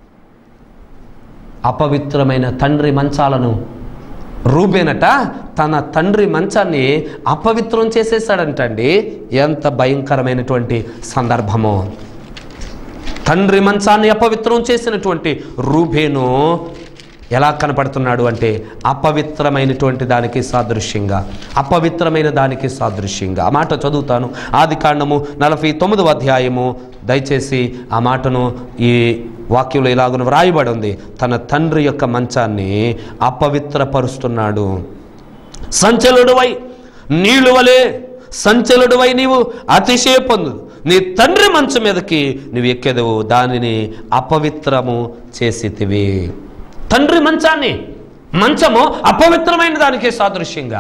అపవిత్రమైన తండ్రి మంచాలను రూబేనట తన తండ్రి మంచాన్ని అపవిత్రం చేసేసాడంటండి. ఎంత భయంకరమైనటువంటి సందర్భమో! తండ్రి మంచాన్ని అపవిత్రం చేసినటువంటి రూబేను ఎలా కనపడుతున్నాడు అంటే అపవిత్రమైనటువంటి దానికి సాదృశ్యంగా, అపవిత్రమైన దానికి సాదృశ్యంగా. ఆ మాట చదువుతాను. ఆదికాండము నలభై తొమ్మిదవ అధ్యాయము. దయచేసి ఆ మాటను ఈ వాక్యంలో ఇలాగున వ్రాయబడి ఉంది. తన తండ్రి యొక్క మంచాన్ని అపవిత్రపరుస్తున్నాడు. సంచలుడువై నీళ్లు వలె సంచలుడువై నీవు అతిశయ పొందు, నీ తండ్రి మంచం మీదకి నువ్వు ఎక్కెదవు, దానిని అపవిత్రము చేసితివి. తండ్రి మంచాన్ని, మంచము అపవిత్రమైన దానికి సాదృశ్యంగా.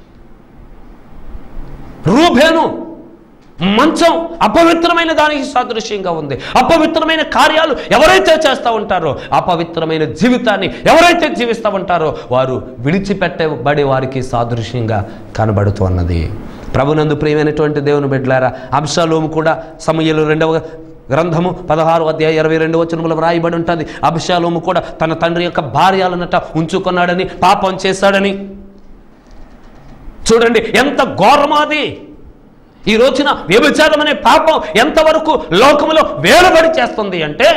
రూబేను మంచం అపవిత్రమైన దానికి సాదృశ్యంగా ఉంది. అపవిత్రమైన కార్యాలు ఎవరైతే చేస్తూ ఉంటారో, అపవిత్రమైన జీవితాన్ని ఎవరైతే జీవిస్తూ ఉంటారో వారు విడిచిపెట్టబడే వారికి సాదృశ్యంగా కనబడుతున్నది. ప్రభునందు ప్రియమైనటువంటి దేవుని బిడ్డలారా, అబ్షాలోము కూడా సమూయేలు రెండవ గ్రంథము పదహారు అధ్యాయ ఇరవై రెండు వచనములు వ్రాయబడి ఉంటుంది. అబ్షాలోము కూడా తన తండ్రి యొక్క భార్యలనట ఉంచుకున్నాడని, పాపం చేశాడని. చూడండి ఎంత ఘోరమాది! ఈ రోజున వ్యభిచారం అనే పాపం ఎంతవరకు లోకములో వేలబడి చేస్తుంది అంటే,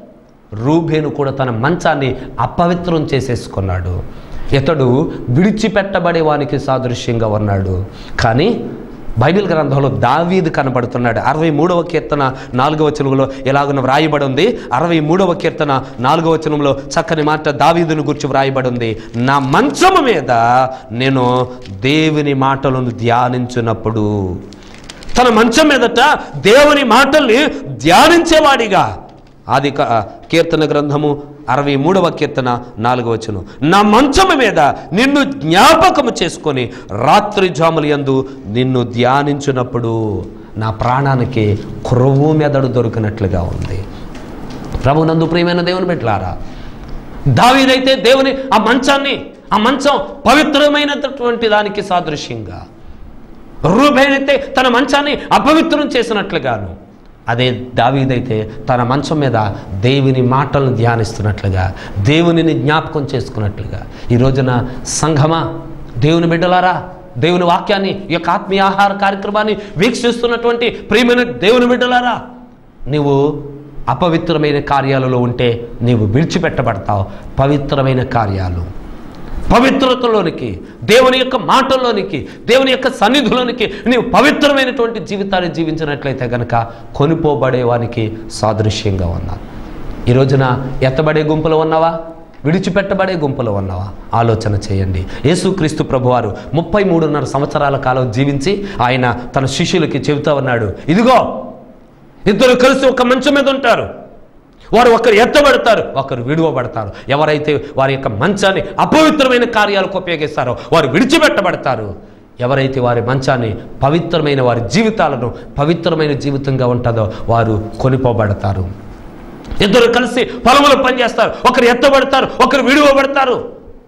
రూబేను కూడా తన మంచాన్ని అపవిత్రం చేసేసుకున్నాడు. ఇతడు విడిచిపెట్టబడే వానికి సాదృశ్యంగా ఉన్నాడు. కానీ బైబిల్ గ్రంథంలో దావీదు కనబడుతున్నాడు. అరవై మూడవ కీర్తన నాలుగవ వచనంలో ఎలాగున వ్రాయబడి ఉంది. అరవై మూడవ కీర్తన నాలుగవ వచనంలో చక్కని మాట దావీదును గురించి వ్రాయబడి ఉంది. నా మంచము మీద నేను దేవుని మాటలను ధ్యానించినప్పుడు, తన మంచం మీదట దేవుని మాటల్ని ధ్యానించేవాడిగా. ఆది కీర్తన గ్రంథము అరవై మూడవ కీర్తన నాలుగవ వచనం, నా మంచము మీద నిన్ను జ్ఞాపకము చేసుకొని రాత్రి జాములు యందు నిన్ను ధ్యానించినప్పుడు నా ప్రాణానికి క్రొవ్వు మెదడు దొరికినట్లుగా ఉంది. ప్రభునందు ప్రియమైన దేవుని బిడ్డలారా, దావీదైతే దేవుని ఆ మంచాన్ని, ఆ మంచం పవిత్రమైనటువంటి దానికి సాదృశ్యంగా, రూబేనైతే తన మంచాన్ని అపవిత్రం చేసినట్లుగాను, అదే దావీదైతే తన మంచం మీద దేవుని మాటలను ధ్యానిస్తున్నట్లుగా, దేవునిని జ్ఞాపకం చేసుకున్నట్లుగా. ఈ రోజున సంఘమా, దేవుని బిడ్డలారా, దేవుని వాక్యాన్ని, ఈ యొక్క ఆత్మీయ ఆహార కార్యక్రమాన్ని వీక్షిస్తున్నటువంటి ప్రియమైన దేవుని బిడ్డలారా, నీవు అపవిత్రమైన కార్యాలలో ఉంటే నీవు విడిచిపెట్టబడతావు. పవిత్రమైన కార్యాలు, పవిత్రతలోనికి, దేవుని యొక్క మాటల్లోనికి, దేవుని యొక్క సన్నిధిలోనికి నీవు పవిత్రమైనటువంటి జీవితాన్ని జీవించినట్లయితే కనుక కొనిపోబడేవానికి సాదృశ్యంగా ఉన్నావు. ఈ రోజున ఎత్తబడే గుంపులో ఉన్నావా, విడిచిపెట్టబడే గుంపులో ఉన్నావా? ఆలోచన చేయండి. యేసుక్రీస్తు ప్రభువారు ముప్పై మూడున్నర సంవత్సరాల కాలం జీవించి ఆయన తన శిష్యులకి చెబుతా ఉన్నాడు, ఇదిగో ఇద్దరు కలిసి ఒక మంచం మీద ఉంటారు, వారు ఒకరు ఎత్తబడతారు, ఒకరు విడువబడతారు. ఎవరైతే వారి యొక్క మంచాన్ని అపవిత్రమైన కార్యాలకు ఉపయోగిస్తారో వారు విడిచిపెట్టబడతారు. ఎవరైతే వారి మంచాన్ని, పవిత్రమైన వారి జీవితాలను పవిత్రమైన జీవితంగా ఉంటుందో వారు కొనిపోబడతారు. ఇద్దరు కలిసి పొలంలో పనిచేస్తారు, ఒకరు ఎత్తబడతారు, ఒకరు విడువబడతారు.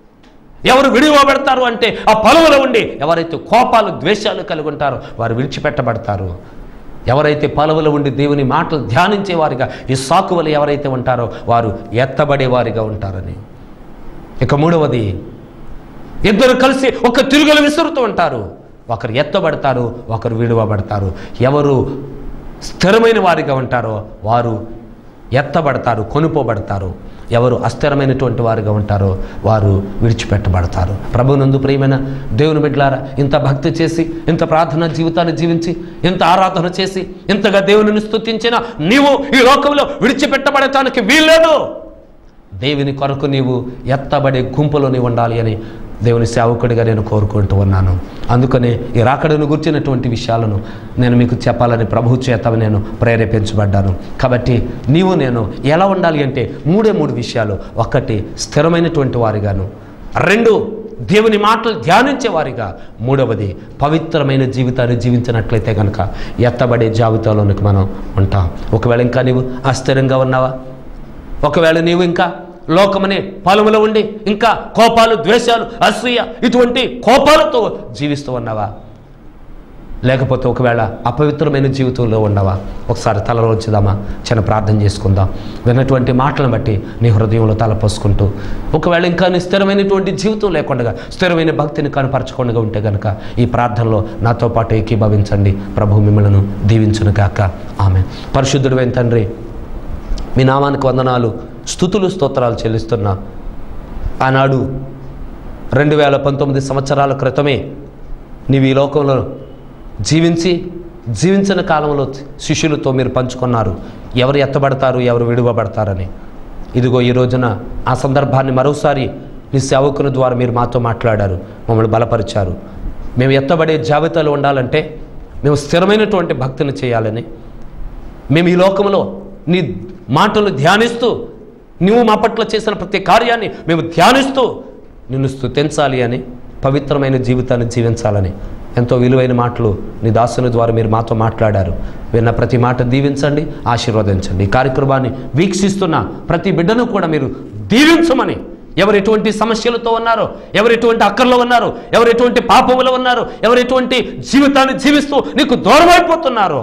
ఎవరు విడువబడతారు అంటే ఆ పొలంలో ఉండి ఎవరైతే కోపాలు, ద్వేషాలు కలిగి ఉంటారో వారు విడిచిపెట్టబడతారు. ఎవరైతే పొలంలో ఉండి దేవుని మాటలు ధ్యానించేవారిగా, ఈ సాకు వల్ల ఎవరైతే ఉంటారో వారు ఎత్తబడేవారిగా ఉంటారని. ఇక మూడవది, ఇద్దరు కలిసి ఒక తిరుగులు విసురుతూ ఉంటారు, ఒకరు ఎత్తబడతారు, ఒకరు విడువబడతారు. ఎవరు స్థిరమైన వారిగా ఉంటారో వారు ఎత్తబడతారు, కొనుపోబడతారు. ఎవరు అస్థిరమైనటువంటి వారుగా ఉంటారో వారు విడిచిపెట్టబడతారు. ప్రభునందు ప్రియమైన దేవుని బిడ్డలారా, ఇంత భక్తి చేసి, ఇంత ప్రార్థన జీవితాన్ని జీవించి, ఇంత ఆరాధన చేసి, ఇంతగా దేవునిని స్తుతించిన నీవు ఈ లోకంలో విడిచిపెట్టబడటానికి వీల్లేదు. దేవుని కొరకు నీవు ఎత్తబడే గుంపులో నీవు ఉండాలి అని దేవుని సేవకుడిగా నేను కోరుకుంటూ ఉన్నాను. అందుకనే ఈ రాకడను గుర్చినటువంటి విషయాలను నేను మీకు చెప్పాలని ప్రభు చేత నేను ప్రేరేపించబడ్డాను. కాబట్టి నీవు నేను ఎలా ఉండాలి అంటే మూడే మూడు విషయాలు. ఒకటి, స్థిరమైనటువంటి వారిగాను. రెండు, దేవుని మాటలు ధ్యానించే వారిగా. మూడవది, పవిత్రమైన జీవితాన్ని జీవించినట్లయితే కనుక ఎత్తబడే జాబితాలోనికి మనం ఉంటాం. ఒకవేళ ఇంకా నీవు అస్థిరంగా ఉన్నావా? ఒకవేళ నీవు ఇంకా లోకమనే పొలములో ఉండి ఇంకా కోపాలు, ద్వేషాలు, అసూయ ఇటువంటి కోపాలతో జీవిస్తూ ఉన్నావా? లేకపోతే ఒకవేళ అపవిత్రమైన జీవితంలో ఉండవా? ఒకసారి తలలో వచ్చేదామా, చిన్న ప్రార్థన చేసుకుందాం. విన్నటువంటి మాటలను బట్టి నీ హృదయంలో తలపోసుకుంటూ, ఒకవేళ ఇంకా నీ స్థిరమైనటువంటి జీవితం లేకుండా, స్థిరమైన భక్తిని కనపరచకుండా ఉంటే కనుక ఈ ప్రార్థనలో నాతో పాటు ఏకీభవించండి. ప్రభు మిమ్మల్ని దీవించును గాక. ఆమె. పరిశుద్ధుడైన తండ్రి, మీ నామానికి వందనాలు, స్తుతులు, స్తోత్రాలు చెల్లిస్తున్నా. ఆనాడు రెండు వేల పంతొమ్మిది సంవత్సరాల క్రితమే నీవు ఈ లోకంలో జీవించి జీవించిన కాలంలో శిష్యులతో మీరు పంచుకున్నారు ఎవరు ఎత్తబడతారు, ఎవరు విడువబడతారని. ఇదిగో ఈ రోజున ఆ సందర్భాన్ని మరోసారి నీ సేవకుని ద్వారా మీరు మాతో మాట్లాడారు, మమ్మల్ని బలపరిచారు. మేము ఎత్తబడే జాబితాలో ఉండాలంటే మేము స్థిరమైనటువంటి భక్తిని చేయాలని, మేము ఈ లోకంలో నీ మాటలు ధ్యానిస్తూ, నువ్వు మా పట్ల చేసిన ప్రతి కార్యాన్ని మేము ధ్యానిస్తూ నిన్ను స్తుతించాలి అని, పవిత్రమైన జీవితాన్ని జీవించాలని ఎంతో విలువైన మాటలు నీ దాసుని ద్వారా మీరు మాతో మాట్లాడారు. విన్న ప్రతి మాట దీవించండి, ఆశీర్వదించండి. ఈ కార్యక్రమాన్ని వీక్షిస్తున్న ప్రతి బిడ్డను కూడా మీరు దీవించమని, ఎవరు ఎటువంటి సమస్యలతో ఉన్నారో, ఎవరు ఎటువంటి అక్కర్లో ఉన్నారో, ఎవరు ఎటువంటి పాపములో ఉన్నారో, ఎవరు ఎటువంటి జీవితాన్ని జీవిస్తూ నీకు దూరమైపోతున్నారో,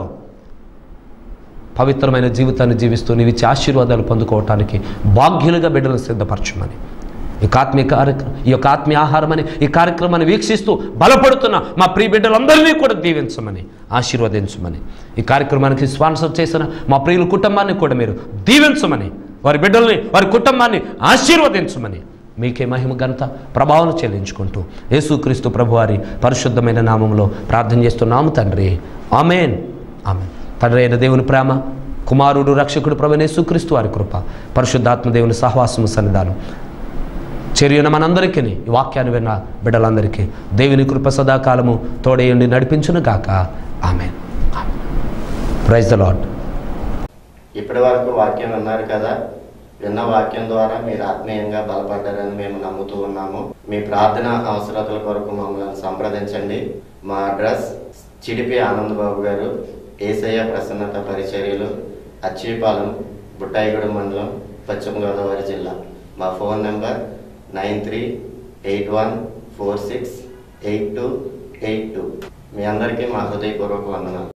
పవిత్రమైన జీవితాన్ని జీవిస్తూ నీవు ఇచ్చే ఆశీర్వాదాలు పొందుకోవటానికి భాగ్యులుగా బిడ్డలను సిద్ధపరచమని, ఈ ఆత్మీయ కార్యక్రమం ఈ యొక్క ఆత్మీయ ఆహారం అని ఈ కార్యక్రమాన్ని వీక్షిస్తూ బలపడుతున్న మా ప్రియ బిడ్డలందరినీ కూడా దీవించమని, ఆశీర్వదించమని, ఈ కార్యక్రమానికి స్పాన్సర్ చేసిన మా ప్రియుల కుటుంబాన్ని కూడా మీరు దీవించమని, వారి బిడ్డల్ని, వారి కుటుంబాన్ని ఆశీర్వదించమని, మీకే మహిమ ఘనత ప్రభావం చెల్లించుకుంటూ యేసుక్రీస్తు ప్రభువారి పరిశుద్ధమైన నామంలో ప్రార్థన చేస్తున్నాము తండ్రి. ఆమేన్. ఆమేన్. తండ్రి అయిన దేవుని ప్రేమ, కుమారుడు రక్షకుడు ప్రభువైన యేసుక్రీస్తు వారి కృప, పరిశుద్ధాత్మ దేవుని సహవాసము సన్నిధానం చర్యన మనందరికీ, ఈ వాక్యాన్ని విన్న బిడ్డలందరికీ దేవుని కృప సదాకాలము తోడేయండి నడిపించును గాక. ఆమేన్. Praise the lord. ఇప్పటి వరకు వాక్యం విన్నారు కదా. విన్న వాక్యం ద్వారా మీరు ఆత్మీయంగా బలపడ్డారని మేము నమ్ముతూ ఉన్నాము. మీ ప్రార్థన అవసరతల కొరకు మమ్మల్ని సంప్రదించండి. మా అడ్రస్ చిడిపి ఆనంద్ బాబు గారు, ఏసయ్య ప్రసన్నత పరిచర్యలు, అచ్చీపాలెం, బుట్టాయిగూడెం మండలం, పశ్చిమ గోదావరి జిల్లా. మా phone number nine three eight one four six eight two eight two. మీ అందరికీ మా హృదయపూర్వక వందనాలు.